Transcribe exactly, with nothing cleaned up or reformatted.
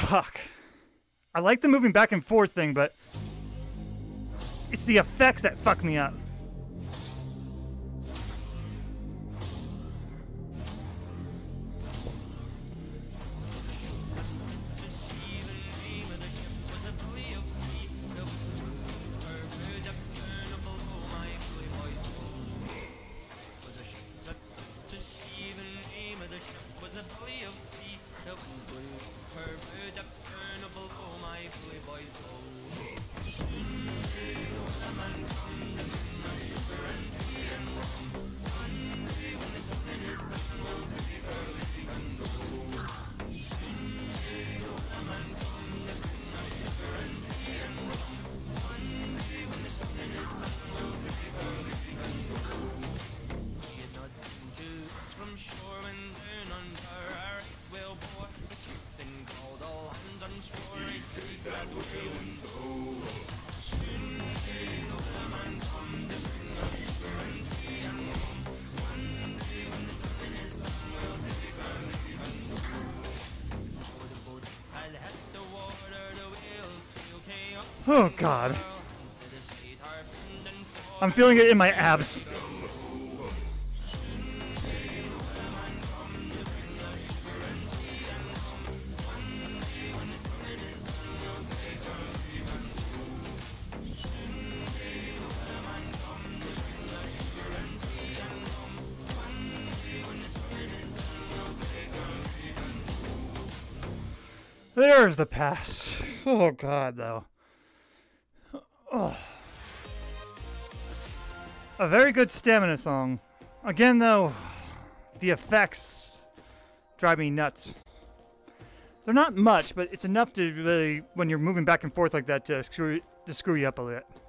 Fuck. I like the moving back and forth thing, but it's the effects that fuck me up. Oh God. I'm feeling it in my abs. There's the pass. Oh God, though. Oh. A very good stamina song. Again, though, the effects drive me nuts. They're not much, but it's enough to really, when you're moving back and forth like that, to screw, to screw you up a bit.